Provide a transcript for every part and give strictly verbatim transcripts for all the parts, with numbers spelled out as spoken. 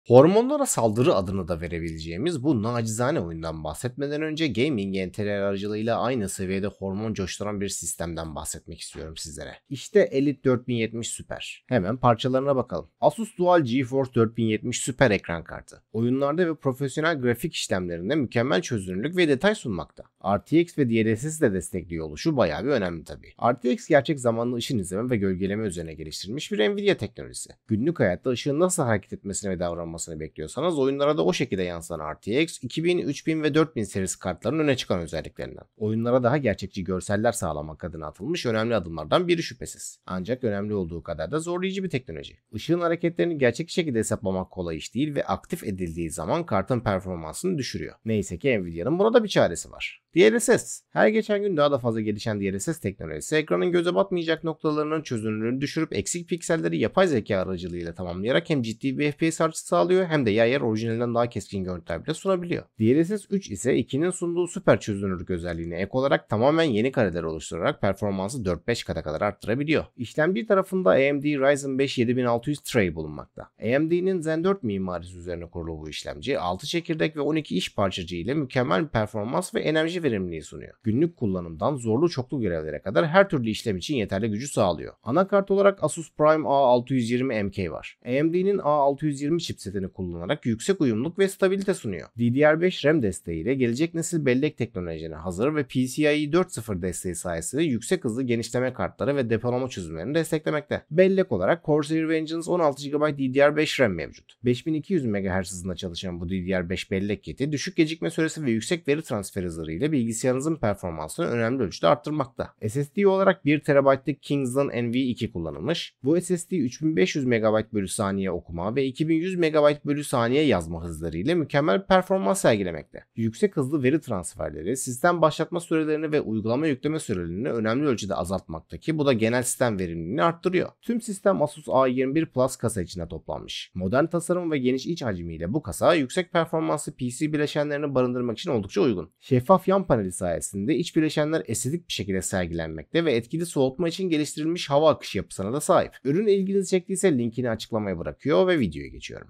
Hormonlara saldırı adını da verebileceğimiz bu nacizane oyundan bahsetmeden önce gaming entereler aracılığıyla aynı seviyede hormon coşturan bir sistemden bahsetmek istiyorum sizlere. İşte Elite dört bin yetmiş Super. Hemen parçalarına bakalım. Asus Dual GeForce dört bin yetmiş Super ekran kartı. Oyunlarda ve profesyonel grafik işlemlerinde mükemmel çözünürlük ve detay sunmakta. R T X ve D L S S'i de destekliyor oluşu bayağı bir önemli tabii. R T X gerçek zamanlı ışın izleme ve gölgeleme üzerine geliştirilmiş bir Nvidia teknolojisi. Günlük hayatta ışığın nasıl hareket etmesini ve davranmasını bekliyorsanız oyunlara da o şekilde yansıtan R T X, iki bin, üç bin ve dört bin serisi kartların öne çıkan özelliklerinden. Oyunlara daha gerçekçi görseller sağlamak adına atılmış önemli adımlardan biri şüphesiz. Ancak önemli olduğu kadar da zorlayıcı bir teknoloji. Işığın hareketlerini gerçek şekilde hesaplamak kolay iş değil ve aktif edildiği zaman kartın performansını düşürüyor. Neyse ki Nvidia'nın buna da bir çaresi var. D L S S. Her geçen gün daha da fazla gelişen D L S S teknolojisi ekranın göze batmayacak noktalarının çözünürlüğünü düşürüp eksik pikselleri yapay zeka aracılığıyla tamamlayarak hem ciddi bir F P S artışı sağlıyor hem de yer yer orijinalinden daha keskin görüntüler bile sunabiliyor. D L S S üç ise ikinin sunduğu süper çözünürlük özelliğine ek olarak tamamen yeni kareler oluşturarak performansı dört beş kata kadar arttırabiliyor. İşlemci tarafında A M D Ryzen beş yedi bin altı yüz Tray bulunmakta. A M D'nin Zen dört mimarisi üzerine kurulu bu işlemci altı çekirdek ve on iki iş parçacığı ile mükemmel bir performans ve enerji verimliliği sunuyor. Günlük kullanımdan zorlu çoklu görevlere kadar her türlü işlem için yeterli gücü sağlıyor. Anakart olarak Asus Prime A altı yüz yirmi M K var. A M D'nin A altı yüz yirmi chipsetini kullanarak yüksek uyumluluk ve stabilite sunuyor. D D R beş RAM desteğiyle gelecek nesil bellek teknolojilerine hazır ve P C I E dört nokta sıfır desteği sayesinde yüksek hızlı genişleme kartları ve depolama çözümlerini desteklemekte. Bellek olarak Corsair Vengeance on altı gigabayt D D R beş RAM mevcut. beş bin iki yüz megahertz hızında çalışan bu D D R beş bellek kiti düşük gecikme süresi ve yüksek veri transfer hızları ile bilgisayarınızın performansını önemli ölçüde arttırmakta. S S D olarak bir terabaytlık Kingston N V iki kullanılmış. Bu S S D üç bin beş yüz megabayt bölü saniye okuma ve iki bin yüz megabayt bölü saniye yazma hızları ile mükemmel bir performans sergilemekte. Yüksek hızlı veri transferleri, sistem başlatma sürelerini ve uygulama yükleme sürelerini önemli ölçüde azaltmakta ki bu da genel sistem verimliliğini arttırıyor. Tüm sistem Asus A yirmi bir Plus kasa içine toplanmış. Modern tasarım ve geniş iç hacmiyle bu kasa yüksek performanslı P C bileşenlerini barındırmak için oldukça uygun. Şeffaf yan paneli sayesinde iç bileşenler estetik bir şekilde sergilenmekte ve etkili soğutma için geliştirilmiş hava akışı yapısına da sahip. Ürün ilginizi çektiyse linkini açıklamaya bırakıyor ve videoya geçiyorum.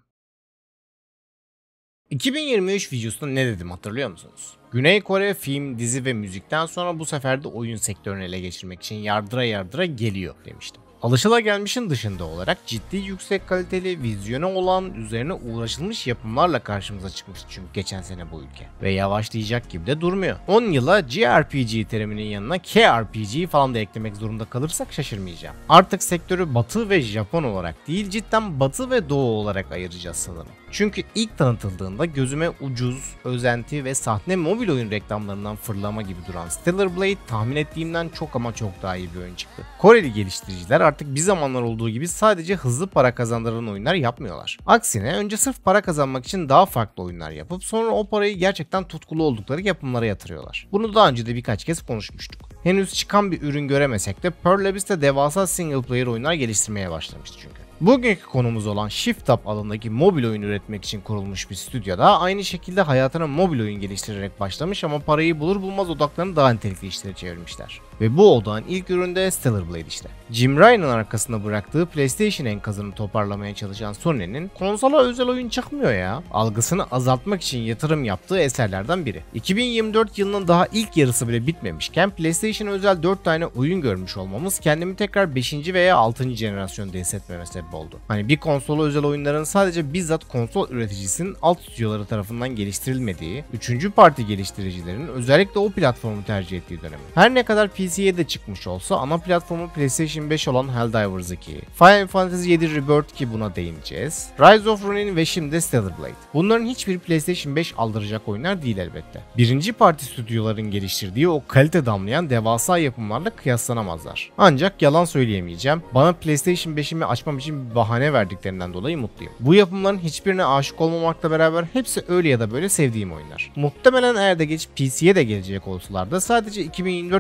iki bin yirmi üç videosunda ne dedim hatırlıyor musunuz? Güney Kore film, dizi ve müzikten sonra bu sefer de oyun sektörünü ele geçirmek için yardıra yardıra geliyor demiştim. Alışılagelmişin dışında olarak ciddi yüksek kaliteli, vizyona olan, üzerine uğraşılmış yapımlarla karşımıza çıkmıştı çünkü geçen sene bu ülke. Ve yavaşlayacak gibi de durmuyor. on yıla G R P G teriminin yanına K R P G falan da eklemek zorunda kalırsak şaşırmayacağım. Artık sektörü Batı ve Japon olarak değil cidden Batı ve Doğu olarak ayıracağız sanırım. Çünkü ilk tanıtıldığında gözüme ucuz, özenti ve sahne mobil oyun reklamlarından fırlama gibi duran Stellar Blade tahmin ettiğimden çok ama çok daha iyi bir oyun çıktı. Koreli geliştiriciler artık bir zamanlar olduğu gibi sadece hızlı para kazandıran oyunlar yapmıyorlar. Aksine önce sırf para kazanmak için daha farklı oyunlar yapıp sonra o parayı gerçekten tutkulu oldukları yapımlara yatırıyorlar. Bunu daha önce de birkaç kez konuşmuştuk. Henüz çıkan bir ürün göremesek de Pearl Labs de devasa single player oyunlar geliştirmeye başlamıştı çünkü. Bugünkü konumuz olan Shift Up alanındaki mobil oyun üretmek için kurulmuş bir stüdyoda aynı şekilde hayatına mobil oyun geliştirerek başlamış ama parayı bulur bulmaz odaklarını daha nitelikli işlere çevirmişler. Ve bu odağın ilk ürünü de Stellar Blade işte. Jim Ryan'ın arkasında bıraktığı PlayStation enkazını toparlamaya çalışan Sony'nin konsola özel oyun çıkmıyor ya algısını azaltmak için yatırım yaptığı eserlerden biri. iki bin yirmi dört yılının daha ilk yarısı bile bitmemişken PlayStation özel dört tane oyun görmüş olmamız kendimi tekrar beşinci veya altıncı jenerasyonda hissetmeme sebep oldu. Hani bir konsola özel oyunların sadece bizzat konsol üreticisinin alt stüdyoları tarafından geliştirilmediği, üçüncü parti geliştiricilerin özellikle o platformu tercih ettiği dönemi. Her ne kadar P C'ye de çıkmış olsa ana platformu PlayStation beş olan Helldivers iki, Final Fantasy yedi Rebirth ki buna değineceğiz, Rise of Ronin ve şimdi Stellar Blade. Bunların hiçbir PlayStation beş aldıracak oyunlar değil elbette. Birinci parti stüdyoların geliştirdiği o kalite damlayan devasa yapımlarla kıyaslanamazlar. Ancak yalan söyleyemeyeceğim, bana PlayStation beşimi açmam için bir bahane verdiklerinden dolayı mutluyum. Bu yapımların hiçbirine aşık olmamakla beraber hepsi öyle ya da böyle sevdiğim oyunlar. Muhtemelen eğer de geçip P C'ye de gelecek olsalar da sadece iki bin yirmi dört yılı için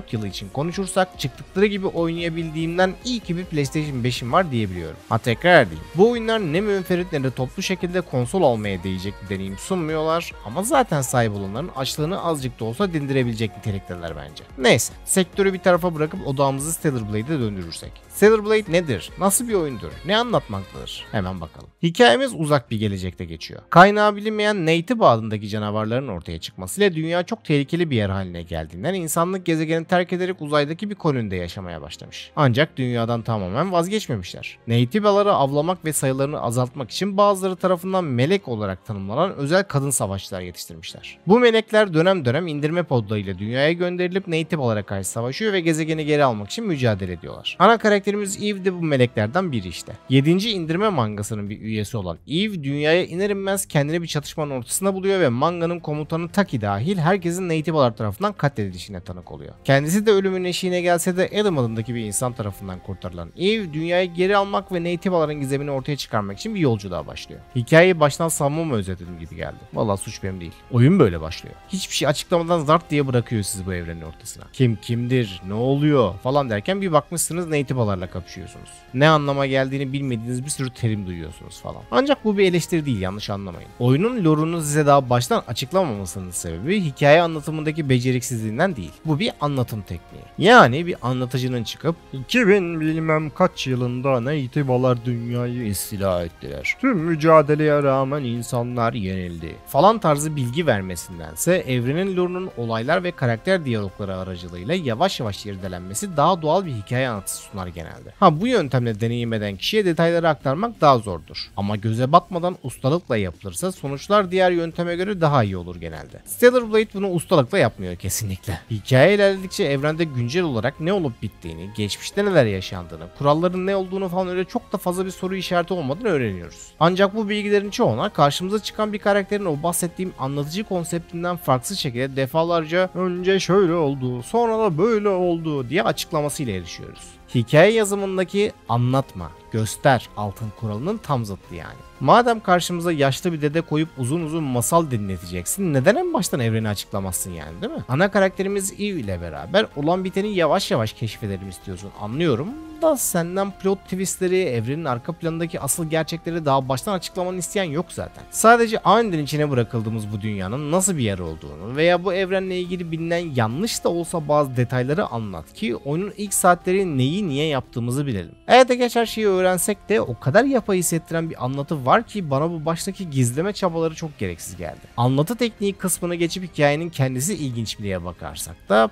konuşursak çıktıkları gibi oynayabildiğimden iyi ki bir PlayStation beşim var diyebiliyorum. Ha tekrar edeyim. Bu oyunlar ne münferit ne de toplu şekilde konsol almaya değecek bir deneyim sunmuyorlar ama zaten sahip olanların açlığını azıcık da olsa dindirebilecek nitelikteler bence. Neyse, sektörü bir tarafa bırakıp odağımızı Stellar Blade'e döndürürsek. Stellar Blade nedir? Nasıl bir oyundur? Ne anlatmaktadır? Hemen bakalım. Hikayemiz uzak bir gelecekte geçiyor. Kaynağı bilinmeyen Native adındaki canavarların ortaya çıkmasıyla dünya çok tehlikeli bir yer haline geldiğinden insanlık gezegeni terk ederek uzaydaki bir kolonide yaşamaya başlamış. Ancak dünyadan tamamen vazgeçmemişler. Native'ları avlamak ve sayılarını azaltmak için bazıları tarafından melek olarak tanımlanan özel kadın savaşçılar yetiştirmişler. Bu melekler dönem dönem indirme podlarıyla dünyaya gönderilip Native'lara karşı savaşıyor ve gezegeni geri almak için mücadele ediyorlar. Ana karakterimiz Eve de bu meleklerden biri işte. yedinci indirme mangasının bir üyesi olan Eve dünyaya iner inmez kendini bir çatışmanın ortasında buluyor ve manganın komutanı Taki dahil herkesin Native'lar tarafından katledilişine tanık oluyor. Kendisi de ölümün eşiğine gelse de Adam adındaki bir insan tarafından kurtarılan Eve dünyayı geri almak ve Native'ların gizemini ortaya çıkarmak için bir yolculuğa başlıyor. Hikayeyi baştan savunma mı özetledim gibi geldi. Vallahi suç benim değil. Oyun böyle başlıyor. Hiçbir şey açıklamadan zart diye bırakıyor sizi bu evrenin ortasına. Kim kimdir, ne oluyor falan derken bir bakmışsınız Native'larla kapışıyorsunuz. Ne anlama geldiğini bilmediğiniz bir sürü terim duyuyorsunuz falan. Ancak bu bir eleştiri değil, yanlış anlamayın. Oyunun lore'unu size daha baştan açıklamamasının sebebi hikaye anlatımındaki beceriksizliğinden değil. Bu bir anlatım tekniği. Yani bir anlatıcının çıkıp iki bin bilmem kaç yılında Native'lar dünyayı istila ettiler. Tüm mücadeleye rağmen insanlar yenildi falan tarzı bilgi vermesindense evrenin lore'unun olaylar ve karakter diyalogları aracılığıyla yavaş yavaş irdelenmesi daha doğal bir hikaye anlatısı sunar genelde. Ha bu yöntemle deneyim eden kişiye detayları aktarmak daha zordur. Ama göze batmadan ustalıkla yapılırsa sonuçlar diğer yönteme göre daha iyi olur genelde. Stellar Blade bunu ustalıkla yapmıyor kesinlikle. Hikaye ilerledikçe evrende güncel olarak ne olup bittiğini, geçmişte neler yaşandığını, kuralların ne olduğunu falan öyle çok da fazla bir soru işareti olmadan öğreniyoruz. Ancak bu bilgilerin çoğuna karşımıza çıkan bir karakterin o bahsettiğim anlatıcı konseptinden farksız şekilde defalarca önce şöyle oldu, sonra da böyle oldu diye açıklamasıyla erişiyoruz. Hikaye yazımındaki anlatma, göster altın kuralının tam zıttı yani. Madem karşımıza yaşlı bir dede koyup uzun uzun masal dinleteceksin, neden en baştan evreni açıklamazsın yani, değil mi? Ana karakterimiz Eve ile beraber olan biteni yavaş yavaş keşfedelim istiyorsun, anlıyorum da senden plot twistleri, evrenin arka planındaki asıl gerçekleri daha baştan açıklamanı isteyen yok zaten. Sadece aniden içine bırakıldığımız bu dünyanın nasıl bir yer olduğunu veya bu evrenle ilgili bilinen yanlış da olsa bazı detayları anlat ki oyunun ilk saatleri neyi niye yaptığımızı bilelim. Eğer de geç her şeyi öğrensek de o kadar yapay hissettiren bir anlatı var ki bana bu baştaki gizleme çabaları çok gereksiz geldi. Anlatı tekniği kısmını geçip hikayenin kendisi ilginçliğe bakarsak da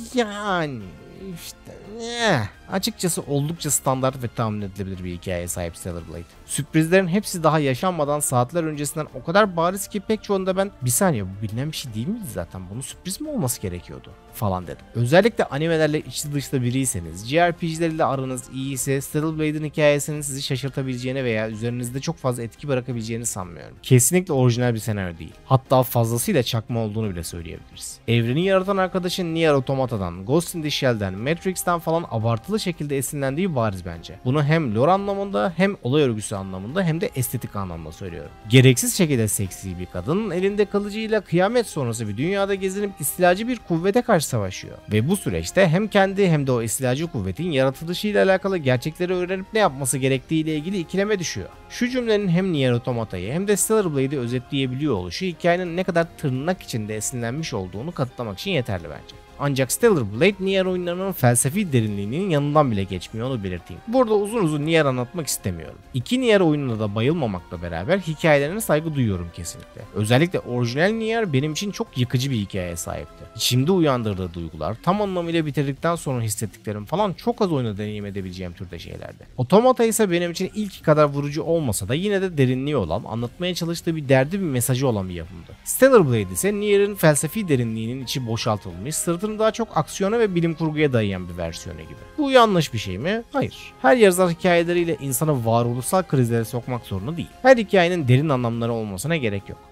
yani işte eh, açıkçası oldukça standart ve tahmin edilebilir bir hikayeye sahip Stellar Blade. Sürprizlerin hepsi daha yaşanmadan saatler öncesinden o kadar bariz ki pek çoğunda ben bir saniye bu bilinen bir şey değil miydi zaten, bunun sürpriz mi olması gerekiyordu falan dedim. Özellikle animelerle içli dışlı biriyseniz, J R P G'leriyle aranız iyiyse Stellar Blade'in hikayesinin sizi şaşırtabileceğini veya üzerinizde çok fazla etki bırakabileceğini sanmıyorum. Kesinlikle orijinal bir senaryo değil. Hatta fazlasıyla çakma olduğunu bile söyleyebiliriz. Evreni yaratan arkadaşın Nier Automata'dan, Ghost in the Shell'den, Matrix'ten falan abartılı şekilde esinlendiği bariz bence. Bunu hem lore anlamında hem olay örgüsü anlamında hem de estetik anlamda söylüyorum. Gereksiz şekilde seksi bir kadın elinde kılıcıyla kıyamet sonrası bir dünyada gezinip istilacı bir kuvvete karşı savaşıyor. Ve bu süreçte hem kendi hem de o istilacı kuvvetin yaratılışıyla alakalı gerçekleri öğrenip ne yapması gerektiği ile ilgili ikileme düşüyor. Şu cümlenin hem Nier Automata'yı hem de Stellar Blade'i özetleyebiliyor oluşu hikayenin ne kadar tırnak içinde esinlenmiş olduğunu kanıtlamak için yeterli bence. Ancak Stellar Blade Nier oyunlarının felsefi derinliğinin yanından bile geçmiyor, onu belirteyim. Burada uzun uzun Nier anlatmak istemiyorum. İki Nier oyununa da bayılmamakla beraber hikayelerine saygı duyuyorum kesinlikle. Özellikle orijinal Nier benim için çok yıkıcı bir hikayeye sahipti. İçimde uyandırdığı duygular, tam anlamıyla bitirdikten sonra hissettiklerim falan çok az oyunda deneyim edebileceğim türde şeylerdi. Automata ise benim için ilk kadar vurucu olmasa da yine de derinliği olan, anlatmaya çalıştığı bir derdi, bir mesajı olan bir yapımdı. Stellar Blade ise Nier'in felsefi derinliğinin içi boşaltılmış, sırtı daha çok aksiyona ve bilim kurguya dayayan bir versiyonu gibi. Bu yanlış bir şey mi? Hayır. Her yazar hikayeleriyle insanı varoluşsal krizlere sokmak zorunda değil. Her hikayenin derin anlamları olmasına gerek yok.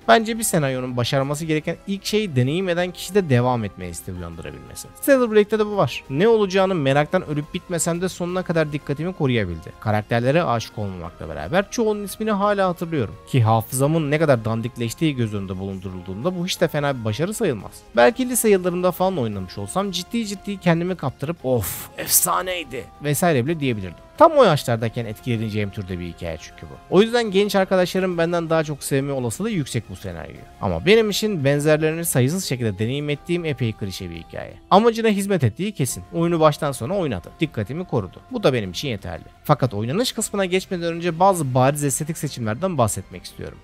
Bence bir senaryonun başarması gereken ilk şey deneyim eden kişide devam etmeye isteği uyandırabilmesi. Stellar Blade'de de bu var. Ne olacağını meraktan ölüp bitmesem de sonuna kadar dikkatimi koruyabildi. Karakterlere aşık olmamakla beraber çoğunun ismini hala hatırlıyorum. Ki hafızamın ne kadar dandikleştiği göz önünde bulundurulduğunda bu hiç de fena bir başarı sayılmaz. Belki lise yıllarında falan oynamış olsam ciddi ciddi kendimi kaptırıp of efsaneydi vesaire bile diyebilirdim. Tam o yaşlardayken etkileneceğim türde bir hikaye çünkü bu. O yüzden genç arkadaşlarım benden daha çok sevme olasılığı yüksek bu senaryoyu. Ama benim için benzerlerini sayısız şekilde deneyim ettiğim epey klişe bir hikaye. Amacına hizmet ettiği kesin. Oyunu baştan sona oynadı. Dikkatimi korudu. Bu da benim için yeterli. Fakat oynanış kısmına geçmeden önce bazı bariz estetik seçimlerden bahsetmek istiyorum.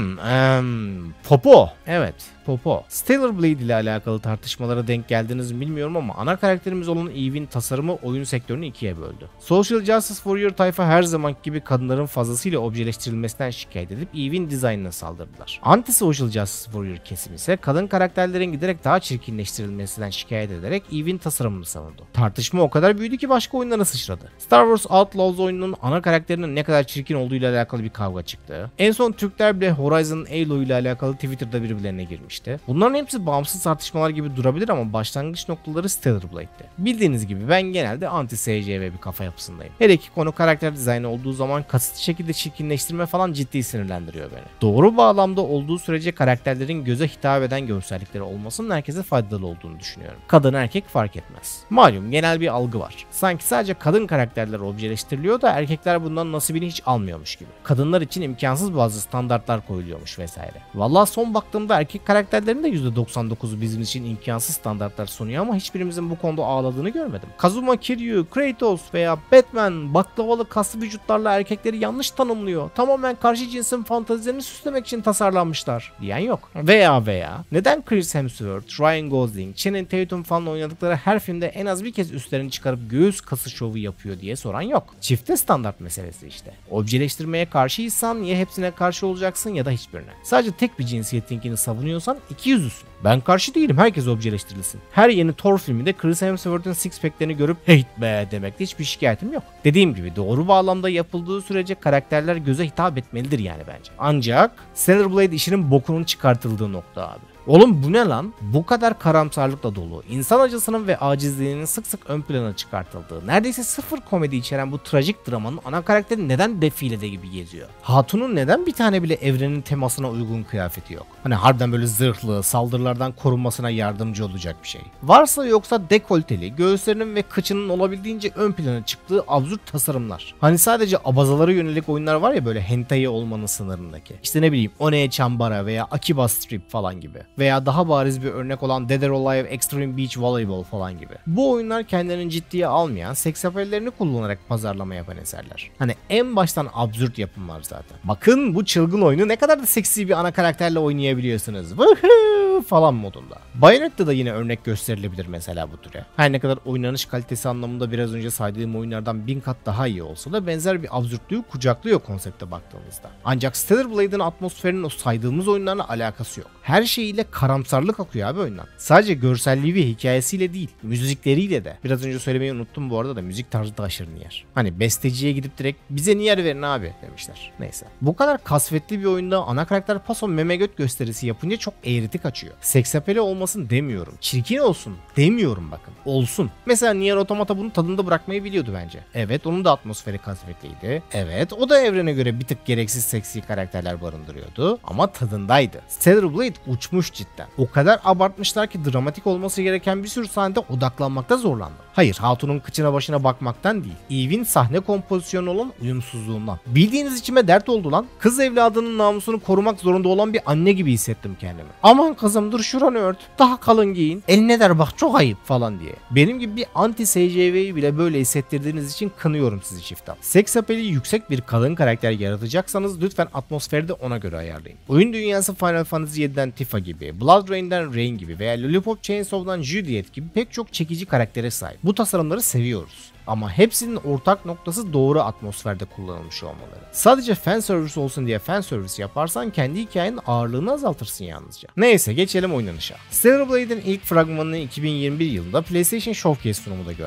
Popo. Evet. Popo. Stellar Blade ile alakalı tartışmalara denk geldiniz mi bilmiyorum ama ana karakterimiz olan Eve'in tasarımı oyun sektörünü ikiye böldü. Social Justice Warrior tayfa her zaman gibi kadınların fazlasıyla objeleştirilmesinden şikayet edip Eve'in dizaynına saldırdılar. Anti-Social Justice Warrior kesim ise kadın karakterlerin giderek daha çirkinleştirilmesinden şikayet ederek Eve'in tasarımını savundu. Tartışma o kadar büyüdü ki başka oyunlara sıçradı. Star Wars Outlaws oyununun ana karakterinin ne kadar çirkin olduğu ile alakalı bir kavga çıktı. En son Türkler bile Horizon Halo ile alakalı Twitter'da birbirlerine girmişti. Bunların hepsi bağımsız tartışmalar gibi durabilir ama başlangıç noktaları Stellar Blade'ti. Bildiğiniz gibi ben genelde anti-S C V bir kafa yapısındayım. Hele ki konu karakter dizaynı olduğu zaman kasıtlı şekilde çirkinleştirme falan ciddi sinirlendiriyor beni. Doğru bağlamda olduğu sürece karakterlerin göze hitap eden görsellikleri olmasının herkese faydalı olduğunu düşünüyorum. Kadın erkek fark etmez. Malum genel bir algı var. Sanki sadece kadın karakterler objeleştiriliyor da erkekler bundan nasibini hiç almıyormuş gibi. Kadınlar için imkansız bazı standartlar koyuluyormuş vesaire. Vallahi son baktığımda erkek karakterlerin de yüzde doksan dokuzu bizim için imkansız standartlar sunuyor ama hiçbirimizin bu konuda ağladığını görmedim. Kazuma Kiryu, Kratos veya Batman baklavalı kaslı vücutlarla erkekleri yanlış tanımlıyor. Tamamen karşı cinsin fantazilerini süslemek için tasarlanmışlar diyen yok. Veya veya neden Chris Hemsworth, Ryan Gosling, Channing Tatum falan oynadıkları her filmde en az bir kez üstlerini çıkarıp göğüs kası şovu yapıyor diye soran yok. Çifte standart meselesi işte. Objeleştirmeye karşıysan ya hepsine karşı olacaksın ya da hiçbirine. Sadece tek bir cinsiyetinkini savunuyorsan iki yüzlüsün. Ben karşı değilim, herkes objeleştirilsin. Her yeni Thor filminde Chris Hemsworth'ın six pack'lerini görüp hate be demekte hiçbir şikayetim yok. Dediğim gibi doğru bağlamda yapıldığı sürece karakterler göze hitap etmelidir yani bence. Ancak Stellar Blade işinin bokunun çıkartıldığı nokta abi. Oğlum bu ne lan? Bu kadar karamsarlıkla dolu, insan acısının ve acizliğinin sık sık ön plana çıkartıldığı, neredeyse sıfır komedi içeren bu trajik dramanın ana karakteri neden defilede gibi geziyor? Hatun'un neden bir tane bile evrenin temasına uygun kıyafeti yok? Hani harbiden böyle zırhlı, saldırılardan korunmasına yardımcı olacak bir şey. Varsa yoksa dekolteli, göğüslerinin ve kıçının olabildiğince ön plana çıktığı absürt tasarımlar. Hani sadece abazalara yönelik oyunlar var ya böyle hentai olmanın sınırındaki. İşte ne bileyim One Chambara veya Akiba Strip falan gibi. Veya daha bariz bir örnek olan Dead or Alive Extreme Beach Volleyball falan gibi. Bu oyunlar kendilerini ciddiye almayan, seks apellerini kullanarak pazarlama yapan eserler. Hani en baştan absürt yapımlar zaten. Bakın bu çılgın oyunu ne kadar da seksi bir ana karakterle oynayabiliyorsunuz. Woohoo falan modunda. Bayonetta'da yine örnek gösterilebilir mesela bu türe. Her ne kadar oynanış kalitesi anlamında biraz önce saydığım oyunlardan bin kat daha iyi olsa da benzer bir absürtlüğü kucaklıyor konsepte baktığımızda. Ancak Stellar Blade'in atmosferinin o saydığımız oyunlarla alakası yok. Her şeyiyle karamsarlık akıyor abi oyundan. Sadece görselliği ve hikayesiyle değil, müzikleriyle de. Biraz önce söylemeyi unuttum bu arada da müzik tarzı da aşırı niyer. Hani besteciye gidip direkt bize niyer verin abi demişler. Neyse. Bu kadar kasvetli bir oyunda ana karakter paso meme göt gösterisi yapınca çok eğriti kaçıyor. Seks apeli olmasın demiyorum. Çirkin olsun demiyorum bakın. Olsun. Mesela Nier Automata bunu tadında bırakmayı biliyordu bence. Evet onun da atmosferi kasvetliydi. Evet o da evrene göre bir tık gereksiz seksi karakterler barındırıyordu. Ama tadındaydı. Stellar Blade uçmuş cidden. O kadar abartmışlar ki dramatik olması gereken bir sürü sahnede odaklanmakta zorlandım. Hayır, Hatun'un kıçına başına bakmaktan değil. Eve'in sahne kompozisyonu olan uyumsuzluğundan. Bildiğiniz içime dert oldu lan. Kız evladının namusunu korumak zorunda olan bir anne gibi hissettim kendimi. Aman kızım dur şuranı ört. Daha kalın giyin. Eline der bak çok ayıp falan diye. Benim gibi bir anti-S C V'yi bile böyle hissettirdiğiniz için kınıyorum sizi çiftten. Seks apeli yüksek bir kadın karakter yaratacaksanız lütfen atmosferi de ona göre ayarlayın. Oyun dünyası Final Fantasy yediden Tifa gibi, Blood Rain'den Rain gibi veya Lollipop Chainsaw'dan Juliet gibi pek çok çekici karaktere sahip. Bu tasarımları seviyoruz. Ama hepsinin ortak noktası doğru atmosferde kullanılmış olmaları. Sadece fan service olsun diye fan service yaparsan kendi hikayenin ağırlığını azaltırsın yalnızca. Neyse geçelim oynanışa. Stellar Blade'in ilk fragmanını iki bin yirmi bir yılında PlayStation Showcase sunumunda görmüştük.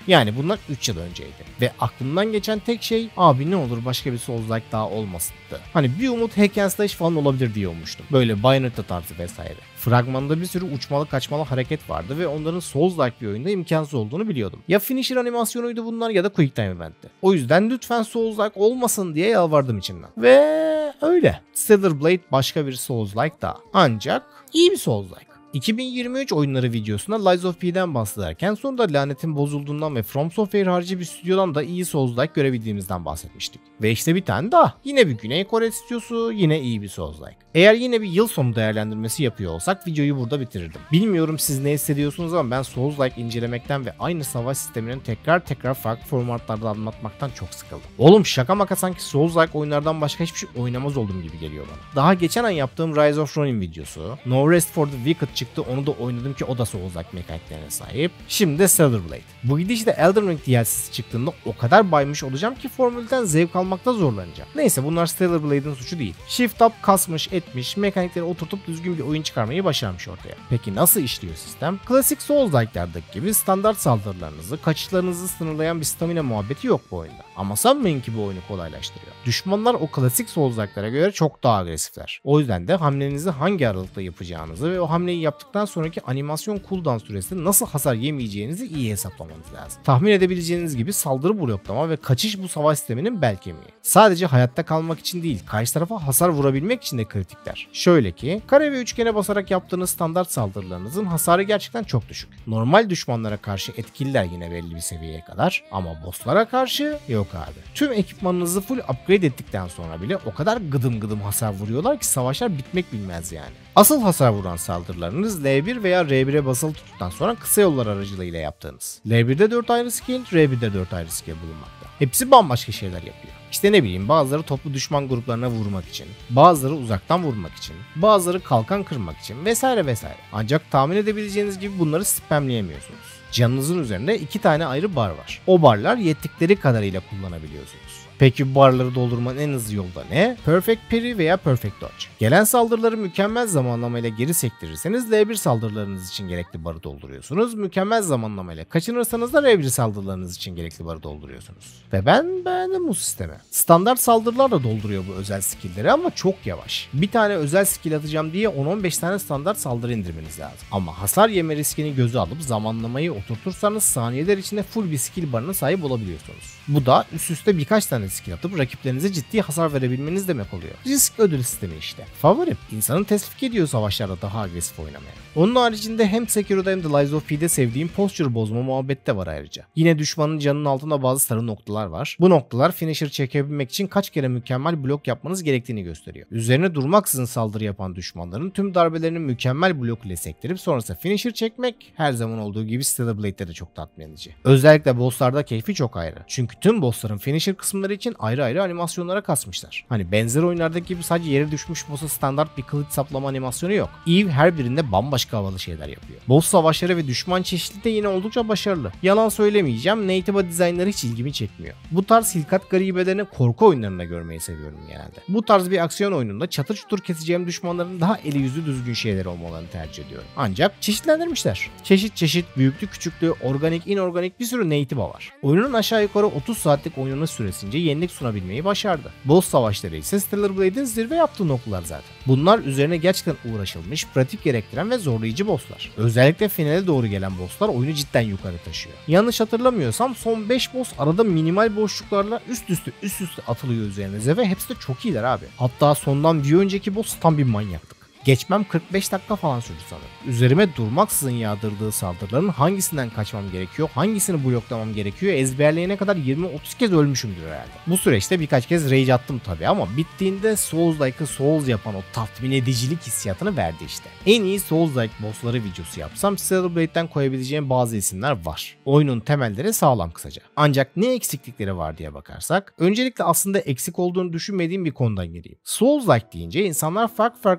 Yani bunlar üç yıl önceydi. Ve aklımdan geçen tek şey abi ne olur başka bir Souls-like daha olmasındı. Hani bir umut hack and slash falan olabilir diye ummuştum. Böyle Bayonetta tarzı vesaire. Fragmanda bir sürü uçmalı kaçmalı hareket vardı ve onların Souls-like bir oyunda imkansız olduğunu biliyordum. Ya finisher animasyonuydu bunlar ya da quick time eventti. O yüzden lütfen Souls-like olmasın diye yalvardım içimden. Ve öyle. Stellar Blade başka bir Souls-like daha. Ancak iyi bir Souls-like. iki bin yirmi üç oyunları videosunda Lies of P'den bahsederken sonra da lanetin bozulduğundan ve From Software harici bir stüdyodan da iyi Souls-like görebildiğimizden bahsetmiştik. Ve işte bir tane daha. Yine bir Güney Kore stüdyosu, yine iyi bir Souls-like. Eğer yine bir yıl sonu değerlendirmesi yapıyor olsak videoyu burada bitirirdim. Bilmiyorum siz ne hissediyorsunuz ama ben Souls-like incelemekten ve aynı savaş sisteminin tekrar tekrar farklı formatlarda anlatmaktan çok sıkıldım. Oğlum şaka maka sanki Souls-like oyunlardan başka hiçbir şey oynamaz olduğum gibi geliyor bana. Daha geçen ay yaptığım Rise of Ronin videosu, No Rest for the Wicked çıktı, onu da oynadım ki o da Souls-like mekaniklerine sahip. Şimdi de Stellar Blade. Bu gidişle Elden Ring D L C'si çıktığında o kadar baymış olacağım ki formülden zevk almakta zorlanacağım. Neyse bunlar Stellar Blade'in suçu değil. Shift Up kasmış etmiş, mekanikleri oturtup düzgün bir oyun çıkarmayı başarmış ortaya. Peki nasıl işliyor sistem? Klasik Souls-like'lardaki gibi standart saldırılarınızı, kaçışlarınızı sınırlayan bir stamina muhabbeti yok bu oyunda. Ama sanmayın ki bu oyunu kolaylaştırıyor. Düşmanlar o klasik Souls-like'lara göre çok daha agresifler. O yüzden de hamlenizi hangi aralıkta yapacağınızı ve o hamleyi yaptıktan sonraki animasyon cooldown süresinde nasıl hasar yemeyeceğinizi iyi hesaplamanız lazım. Tahmin edebileceğiniz gibi saldırı bloklama ve kaçış bu savaş sisteminin bel kemiği. Sadece hayatta kalmak için değil, karşı tarafa hasar vurabilmek için de kritikler. Şöyle ki, kare ve üçgene basarak yaptığınız standart saldırılarınızın hasarı gerçekten çok düşük. Normal düşmanlara karşı etkililer yine belli bir seviyeye kadar ama bosslara karşı yok abi. Tüm ekipmanınızı full upgrade ettikten sonra bile o kadar gıdım gıdım hasar vuruyorlar ki savaşlar bitmek bilmez yani. Asıl hasar vuran saldırılarınız L bir veya R bir'e basılı tuttuktan sonra kısa yollar aracılığıyla yaptığınız. L bir'de dört ayrı skill, R bir'de dört ayrı skill bulunmakta. Hepsi bambaşka şeyler yapıyor. İşte ne bileyim bazıları toplu düşman gruplarına vurmak için, bazıları uzaktan vurmak için, bazıları kalkan kırmak için vesaire vesaire. Ancak tahmin edebileceğiniz gibi bunları spamleyemiyorsunuz. Canınızın üzerinde iki tane ayrı bar var. O barlar yettikleri kadarıyla kullanabiliyorsunuz. Peki bu barları doldurmanın en hızlı yolu da ne? Perfect Parry veya Perfect Dodge. Gelen saldırıları mükemmel zamanlamayla geri sektirirseniz L bir saldırılarınız için gerekli barı dolduruyorsunuz. Mükemmel zamanlamayla kaçınırsanız da R bir saldırılarınız için gerekli barı dolduruyorsunuz. Ve ben beğendim bu sistemi. Standart saldırılar da dolduruyor bu özel skill'leri ama çok yavaş. Bir tane özel skill atacağım diye on on beş tane standart saldırı indirmeniz lazım. Ama hasar yeme riskini göze alıp zamanlamayı oturtursanız saniyeler içinde full bir skill barına sahip olabiliyorsunuz. Bu da üst üste birkaç tane skill atıp rakiplerinize ciddi hasar verebilmeniz demek oluyor. Risk ödül sistemi işte. Favorim. İnsanı teşvik ediyor savaşlarda daha agresif oynamaya. Onun haricinde hem Sekiro'da hem de Lies of P'de sevdiğim posture bozma muhabbeti de var ayrıca. Yine düşmanın canının altında bazı sarı noktalar var. Bu noktalar finisher çekebilmek için kaç kere mükemmel blok yapmanız gerektiğini gösteriyor. Üzerine durmaksızın saldırı yapan düşmanların tüm darbelerini mükemmel blok ile sektirip sonrasında finisher çekmek her zaman olduğu gibi Stellar Blade'de de çok tatmin edici. Özellikle bosslarda keyfi çok ayrı. Çünkü tüm bossların finisher kısımları için ayrı ayrı animasyonlara kasmışlar. Hani benzer oyunlardaki gibi sadece yere düşmüş boss'a standart bir kılıç saplama animasyonu yok. Eve her birinde bambaşka havalı şeyler yapıyor. Boss savaşları ve düşman çeşitli de yine oldukça başarılı. Yalan söylemeyeceğim, Native'a dizaynları hiç ilgimi çekmiyor. Bu tarz hilkat garibelerini korku oyunlarında görmeyi seviyorum genelde. Bu tarz bir aksiyon oyununda çatır çutur keseceğim düşmanların daha eli yüzü düzgün şeyler olmalarını tercih ediyorum. Ancak çeşitlendirmişler. Çeşit çeşit büyüklü küçüklü, organik inorganik bir sürü Native'a var. Oyunun aşağı yukarı otuz saatlik oynanış süresince yenilik sunabilmeyi başardı. Boss savaşları ise Stellar Blade'in zirve yaptığı noktalar zaten. Bunlar üzerine gerçekten uğraşılmış, pratik gerektiren ve zorlayıcı bosslar. Özellikle finale doğru gelen bosslar oyunu cidden yukarı taşıyor. Yanlış hatırlamıyorsam son beş boss arada minimal boşluklarla üst üste üst üste atılıyor üzerinize ve hepsi de çok iyiler abi. Hatta sondan bir önceki boss tam bir manyaklık. Geçmem kırk beş dakika falan sürdü sanırım. Üzerime durmaksızın yağdırdığı saldırıların hangisinden kaçmam gerekiyor, hangisini bloklamam gerekiyor ezberleyene kadar yirmi otuz kez ölmüşümdür herhalde. Bu süreçte birkaç kez rage attım tabi ama bittiğinde Souls-like'ı Souls yapan o tatmin edicilik hissiyatını verdi işte. En iyi Souls-like bossları videosu yapsam Stellar Blade'den koyabileceğim bazı isimler var. Oyunun temelleri sağlam kısaca. Ancak ne eksiklikleri var diye bakarsak, öncelikle aslında eksik olduğunu düşünmediğim bir konudan gireyim. Souls-like deyince insanlar farklı farklı build'ler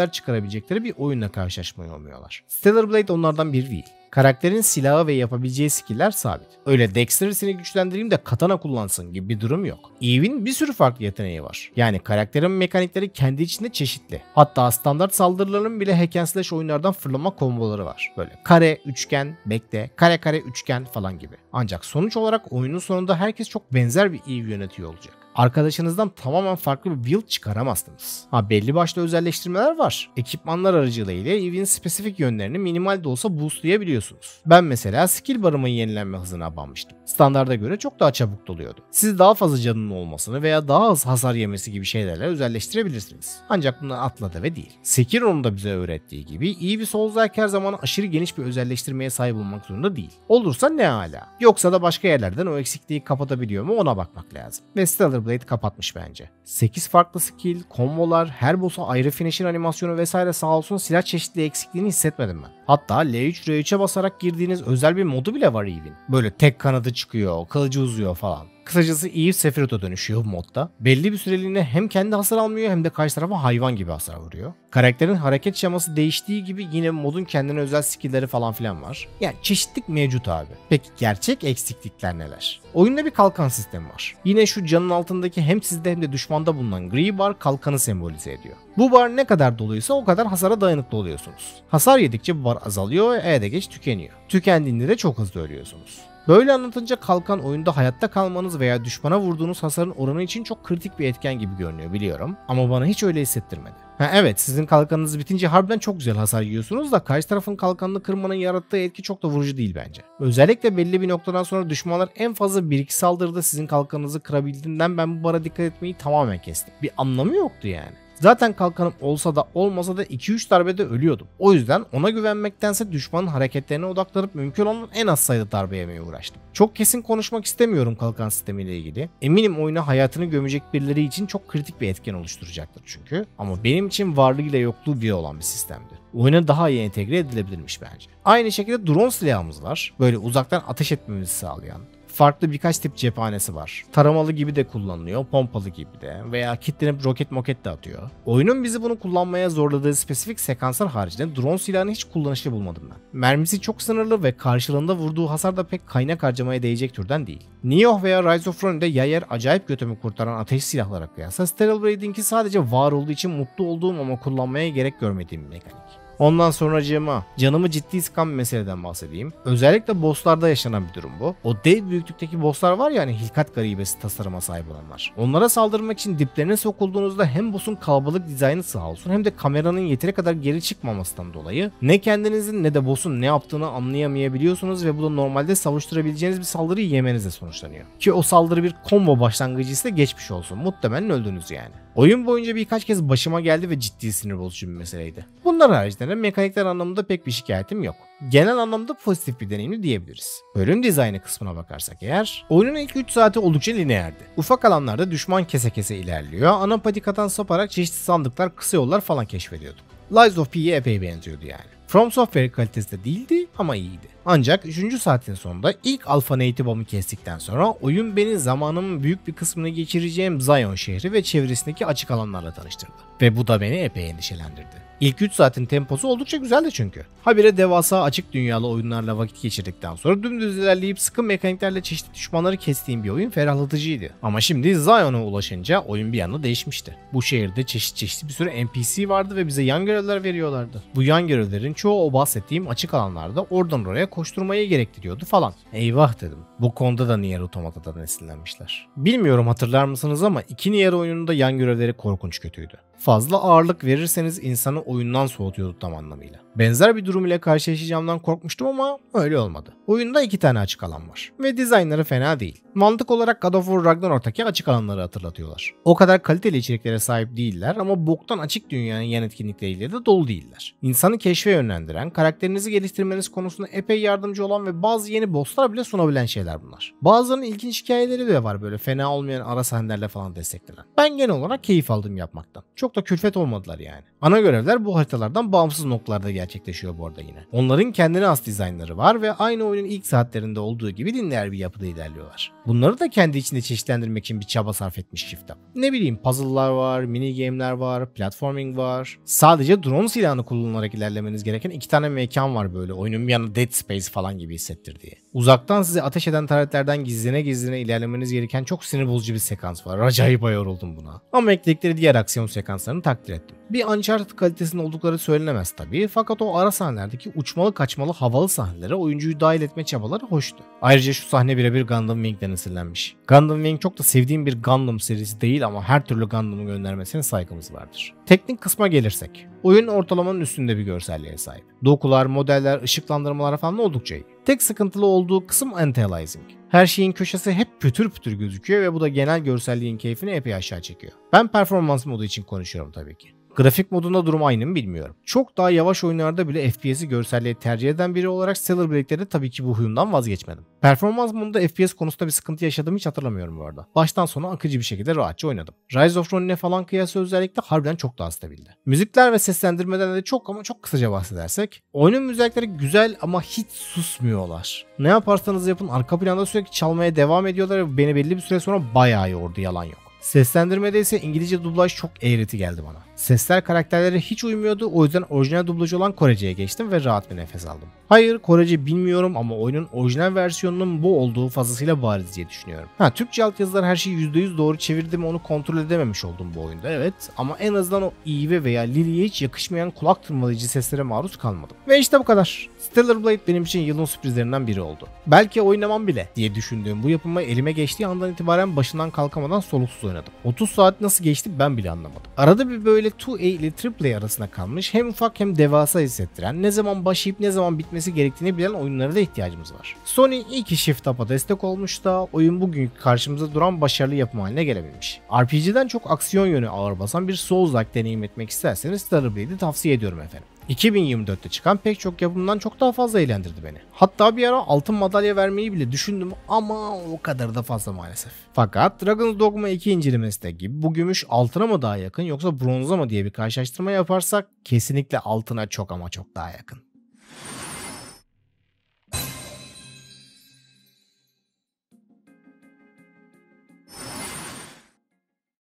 keyifler çıkarabilecekleri bir oyunla karşılaşmayı umuyorlar. Stellar Blade onlardan biri değil. Karakterin silahı ve yapabileceği skill'ler sabit. Öyle Dexterity'sini güçlendireyim de katana kullansın gibi bir durum yok. Eve'in bir sürü farklı yeteneği var. Yani karakterin mekanikleri kendi içinde çeşitli. Hatta standart saldırıların bile hack and slash oyunlardan fırlama komboları var. Böyle kare, üçgen, bekle, kare kare, üçgen falan gibi. Ancak sonuç olarak oyunun sonunda herkes çok benzer bir Eve yönetiyor olacak. Arkadaşınızdan tamamen farklı bir build çıkaramazsınız. Ha, belli başlı özelleştirmeler var. Ekipmanlar aracılığıyla Eve'in spesifik yönlerini minimal de olsa boostlayabiliyorsunuz. Ben mesela skill barımın yenilenme hızına abanmıştım. Standarda göre çok daha çabuk doluyordu. Siz daha fazla canının olmasını veya daha az hasar yemesi gibi şeylerle özelleştirebilirsiniz. Ancak bunlar atladı ve değil. Sekiro'nun da bize öğrettiği gibi iyi bir Souls-like her zaman aşırı geniş bir özelleştirmeye sahip olmak zorunda değil. Olursa ne hala. Yoksa da başka yerlerden o eksikliği kapatabiliyor mu ona bakmak lazım. Ve Stellar Blade kapatmış bence. sekiz farklı skill, kombolar, her boss'a ayrı finisher animasyonu vesaire sağ olsun silah çeşitliliği eksikliğini hissetmedim ben. Hatta L üç R üç'e basarak girdiğiniz özel bir modu bile var Eve'in. Böyle tek kanadı çıkıyor, kılıcı uzuyor falan. Kısacası Eve Sephiroth'a dönüşüyor bu modda. Belli bir süreliğine hem kendi hasar almıyor hem de karşı tarafa hayvan gibi hasar vuruyor. Karakterin hareket şeması değiştiği gibi yine modun kendine özel skill'leri falan filan var. Yani çeşitlilik mevcut abi. Peki gerçek eksiklikler neler? Oyunda bir kalkan sistemi var. Yine şu canın altındaki hem sizde hem de düşmanda bulunan gri bar kalkanı sembolize ediyor. Bu bar ne kadar doluysa o kadar hasara dayanıklı oluyorsunuz. Hasar yedikçe bu bar azalıyor ve E'de geç tükeniyor. Tükendiğinde de çok hızlı ölüyorsunuz. Böyle anlatınca kalkan oyunda hayatta kalmanız veya düşmana vurduğunuz hasarın oranı için çok kritik bir etken gibi görünüyor biliyorum. Ama bana hiç öyle hissettirmedi. Ha evet, sizin kalkanınız bitince harbiden çok güzel hasar yiyorsunuz da karşı tarafın kalkanını kırmanın yarattığı etki çok da vurucu değil bence. Özellikle belli bir noktadan sonra düşmanlar en fazla bir iki saldırıda sizin kalkanınızı kırabildiğinden ben bu bara dikkat etmeyi tamamen kestim. Bir anlamı yoktu yani. Zaten kalkanım olsa da olmasa da iki üç darbede ölüyordum. O yüzden ona güvenmektense düşmanın hareketlerine odaklanıp mümkün olan en az sayıda darbe yemeye uğraştım. Çok kesin konuşmak istemiyorum kalkan sistemiyle ilgili. Eminim oyuna hayatını gömecek birileri için çok kritik bir etken oluşturacaktır çünkü. Ama benim için varlığıyla yokluğu bir olan bir sistemdi. Oyuna daha iyi entegre edilebilirmiş bence. Aynı şekilde drone silahımız var. Böyle uzaktan ateş etmemizi sağlayan. Farklı birkaç tip cephanesi var. Taramalı gibi de kullanılıyor, pompalı gibi de veya kilitlenip roket moket de atıyor. Oyunun bizi bunu kullanmaya zorladığı spesifik sekanslar haricinde drone silahını hiç kullanışlı bulmadım ben. Mermisi çok sınırlı ve karşılığında vurduğu hasar da pek kaynak harcamaya değecek türden değil. Nioh veya Rise of Ronin'de yer acayip götümü kurtaran ateş silahlara kıyasla Stellar Blade'inki sadece var olduğu için mutlu olduğum ama kullanmaya gerek görmediğim bir mekanik. Ondan sonracığıma canımı ciddi sıkan bir meseleden bahsedeyim. Özellikle bosslarda yaşanan bir durum bu. O dev büyüklükteki bosslar var ya hani hilkat garibesi tasarıma sahip olanlar. Onlara saldırmak için diplerine sokulduğunuzda hem boss'un kalabalık dizaynı sağ olsun hem de kameranın yeteri kadar geri çıkmamasından dolayı ne kendinizin ne de boss'un ne yaptığını anlayamayabiliyorsunuz ve bu da normalde savuşturabileceğiniz bir saldırıyı yemenize sonuçlanıyor. Ki o saldırı bir combo başlangıcı ise geçmiş olsun. Muhtemelen öldünüz yani. Oyun boyunca birkaç kez başıma geldi ve ciddi sinir bozucu bir meseleydi. Bunlar haricinde mekanikler anlamında pek bir şikayetim yok. Genel anlamda pozitif bir deneyimli diyebiliriz. Bölüm dizaynı kısmına bakarsak eğer, oyunun ilk üç saati oldukça lineerdi. Ufak alanlarda düşman kese kese ilerliyor, ana patikadan saparak çeşitli sandıklar, kısa yollar falan keşfediyorduk. Lies of P'ye epey benziyordu yani. From Software kalitesinde değildi ama iyiydi. Ancak üçüncü saatin sonunda ilk alfa native'ımı kestikten sonra oyun beni zamanımın büyük bir kısmını geçireceğim Zion şehri ve çevresindeki açık alanlarla tanıştırdı. Ve bu da beni epey endişelendirdi. İlk üç saatin temposu oldukça güzeldi çünkü. Habire devasa açık dünyalı oyunlarla vakit geçirdikten sonra dümdüz ilerleyip sıkı mekaniklerle çeşitli düşmanları kestiğim bir oyun ferahlatıcıydı. Ama şimdi Zion'a ulaşınca oyun bir anda değişmişti. Bu şehirde çeşit çeşitli bir sürü N P C vardı ve bize yan görevler veriyorlardı. Bu yan görevlerin çoğu o bahsettiğim açık alanlarda oradan oraya koşturmayı gerektiriyordu falan. Eyvah dedim. Bu konuda da Nier Automata'dan esinlenmişler. Bilmiyorum hatırlar mısınız ama iki Nier oyununda yan görevleri korkunç kötüydü. Fazla ağırlık verirseniz insanı oyundan soğutuyordu tam anlamıyla. Benzer bir durum ile karşılaşacağımdan korkmuştum ama öyle olmadı. Oyunda iki tane açık alan var. Ve dizaynları fena değil. Mantık olarak God of War Ragnarok'taki açık alanları hatırlatıyorlar. O kadar kaliteli içeriklere sahip değiller ama boktan açık dünyanın yan etkinlikleriyle de dolu değiller. İnsanı keşfe yönlendiren, karakterinizi geliştirmeniz konusunda epey yardımcı olan ve bazı yeni bosslar bile sunabilen şeyler bunlar. Bazılarının ilginç hikayeleri de var böyle fena olmayan ara sahnelerle falan desteklenen. Ben genel olarak keyif aldım yapmaktan. Çok çok da külfet olmadılar yani. Ana görevler bu haritalardan bağımsız noktalarda gerçekleşiyor bu arada yine. Onların kendine has dizaynları var ve aynı oyunun ilk saatlerinde olduğu gibi lineer bir yapıda ilerliyorlar. Bunları da kendi içinde çeşitlendirmek için bir çaba sarf etmiş Shift Up. Ne bileyim puzzle'lar var, mini game'ler var, platforming var. Sadece drone silahını kullanarak ilerlemeniz gereken iki tane mekan var böyle oyunun bir yanı Dead Space falan gibi hissettirdiği. Uzaktan size ateş eden taretlerden gizlene gizlene ilerlemeniz gereken çok sinir bozucu bir sekans var. Acayip yoruldum buna. Ama ekledikleri diğer aksiyon sekanslarını takdir ettim. Bir Uncharted kalitesinde oldukları söylenemez tabii, fakat o ara sahnelerdeki uçmalı kaçmalı havalı sahnelere oyuncuyu dahil etme çabaları hoştu. Ayrıca şu sahne birebir Gundam Wing'den esinlenmiş. Gundam Wing çok da sevdiğim bir Gundam serisi değil ama her türlü Gundam'ı göndermesine saygımız vardır. Teknik kısma gelirsek, oyun ortalamanın üstünde bir görselliğe sahip. Dokular, modeller, ışıklandırmalar falan oldukça iyi. Tek sıkıntılı olduğu kısım anti-aliasing. Her şeyin köşesi hep pütür pütür gözüküyor ve bu da genel görselliğin keyfini epey aşağı çekiyor. Ben performans modu için konuşuyorum tabii ki. Grafik modunda durum aynı mı bilmiyorum. Çok daha yavaş oyunlarda bile F P S'i görselliğe tercih eden biri olarak Stellar Blade'de tabii ki bu huyumdan vazgeçmedim. Performans modunda F P S konusunda bir sıkıntı yaşadığımı hiç hatırlamıyorum bu arada. Baştan sona akıcı bir şekilde rahatça oynadım. Rise of Ronin'e falan kıyası özellikle harbiden çok daha stabildi. Müzikler ve seslendirmeden de çok ama çok kısaca bahsedersek, oyunun müzikleri güzel ama hiç susmuyorlar. Ne yaparsanız yapın arka planda sürekli çalmaya devam ediyorlar ve beni belli bir süre sonra bayağı yordu, yalan yok. Seslendirmede ise İngilizce dublaj çok eğreti geldi bana. Sesler karakterlere hiç uymuyordu, o yüzden orijinal dublaj olan Korece'ye geçtim ve rahat bir nefes aldım. Hayır, Korece bilmiyorum ama oyunun orijinal versiyonunun bu olduğu fazlasıyla bariz diye düşünüyorum. Ha, Türkçe altyazılar her şeyi yüzde yüz doğru çevirdi mi onu kontrol edememiş oldum bu oyunda, evet, ama en azından o Eve veya Lily'ye hiç yakışmayan kulak tırmalayıcı seslere maruz kalmadım. Ve işte bu kadar. Stellar Blade benim için yılın sürprizlerinden biri oldu. Belki oynamam bile diye düşündüğüm bu yapımı elime geçtiği andan itibaren başından kalkamadan soluksuz oynadım. otuz saat nasıl geçti ben bile anlamadım. Arada bir böyle iki A ile Triple A arasında kalmış, hem ufak hem devasa hissettiren, ne zaman başlayıp ne zaman bitmesi gerektiğini bilen oyunlara da ihtiyacımız var. Sony iyi ki Shift Up'a destek olmuş da oyun bugünkü karşımıza duran başarılı yapım haline gelebilmiş. R P G'den çok aksiyon yönü ağır basan bir Souls-like deneyim etmek isterseniz Stellar Blade'i tavsiye ediyorum efendim. iki bin yirmi dörtte çıkan pek çok yapımdan çok daha fazla eğlendirdi beni. Hatta bir ara altın madalya vermeyi bile düşündüm ama o kadar da fazla maalesef. Fakat Dragon's Dogma iki incelemesi de gibi bu gümüş altına mı daha yakın yoksa bronza mı diye bir karşılaştırma yaparsak kesinlikle altına çok ama çok daha yakın.